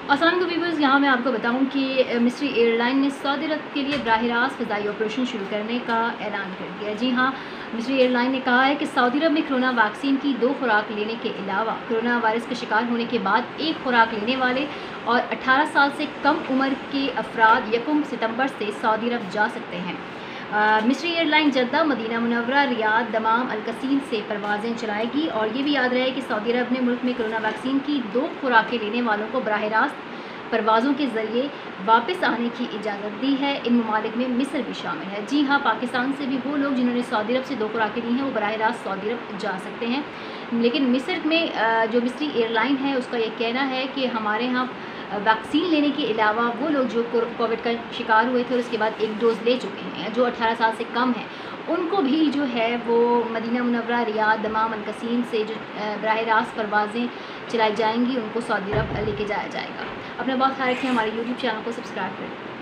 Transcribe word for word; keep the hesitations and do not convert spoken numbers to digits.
अस्सलाम वालेकुम व्यूअर्स, यहाँ मैं आपको बताऊँ कि मिस्री एयरलाइन ने सऊदी अरब के लिए बराह रास्त फ़ज़ाई ऑपरेशन शुरू करने का ऐलान कर दिया। जी हाँ, मिस्री एयरलाइन ने कहा है कि सऊदी अरब में कोरोना वैक्सीन की दो खुराक लेने के अलावा कोरोना वायरस के शिकार होने के बाद एक खुराक लेने वाले और अठारह साल से कम उम्र के अफराद यकम सितंबर से सऊदी अरब जा सकते हैं। मिस्री airline Jeddah, Madinah Munawwarah, Riyadh, Dammam, Al Qassim से परवाज़ें चलाएगी। और ये भी याद रहे कि सऊदी अरब ने मुल्क में कोरोना वैक्सीन की दो खुराकें लेने वालों को बराह रास्त परवाज़ों के ज़रिए वापस आने की इजाज़त दी है। इन ममालिक में मिस्र भी शामिल है। जी हाँ, पाकिस्तान से भी वो लोग जिन्होंने सऊदी अरब से दो खुराकें ली हैं वो बराह रास्त सऊदी अरब जा सकते हैं। लेकिन मिस्र में जो मिस्री एयरलाइन है उसका ये कहना है कि हमारे यहाँ वैक्सीन लेने के अलावा वो लोग जो कोविड का शिकार हुए थे और उसके बाद एक डोज़ ले चुके हैं, जो अठारह साल से कम हैं, उनको भी जो है वो Madinah Munawwarah, Riyadh, Dammam, Al Qassim से जो बराह रास्त परवाज़ें चलाई जाएंगी उनको सऊदी अरब लेके जाया जाएगा। अपना बहुत ख्याल रखें। हमारे यूट्यूब चैनल को सब्सक्राइब करें।